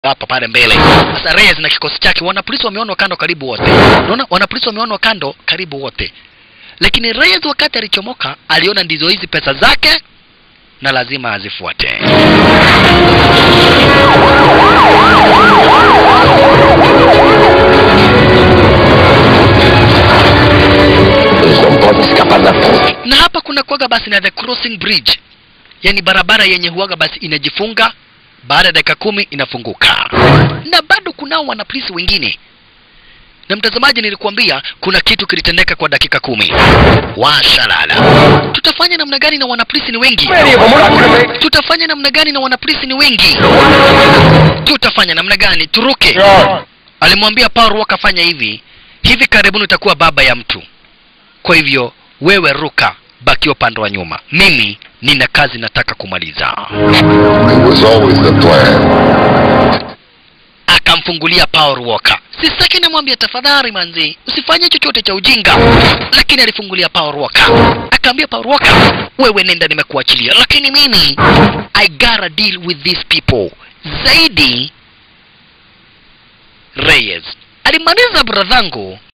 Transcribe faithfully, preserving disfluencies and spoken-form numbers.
hapa pale mbele. Sasa Reyes na kikosi chake, wana polisi wameonwa kando karibu wote. Unaona, wana polisi wameonwa kando karibu wote. Lakini Reyes wakati alichomoka aliona ndizo hizi pesa zake na lazima azifuate. Na hapa kuna kuaga basi na the crossing bridge. Yani barabara yenye huaga basi inajifunga baada ya dakika kumi inafunguka. Na bado kunao wanapolisi wengine. Na mtazamaji, nilikuambia kuna kitu kilitendeka kwa dakika kumi. Washalala. Tutafanya namna gani na wanapolisi ni wengi? Tutafanya namna gani na wanapolisi ni wengi? Tutafanya namna gani? Turuke. Alimwambia Paul wakafanya hivi. Hivi karibuni utakuwa baba ya mtu. Kwa hivyo wewe ruka, baki upande wa nyuma. Mimi nina kazi nataka kumaliza. It was always the plan. Akamfungulia Paul Walker. Sisaki namwambia tafadhali manzi, usifanye chochote cha ujinga. Lakini alifungulia Paul Walker. Akaambia Paul Walker, wewe nenda nimekuachilia. Lakini mimi I gotta deal with these people. Zaidi Reyes alimaliza bradhangu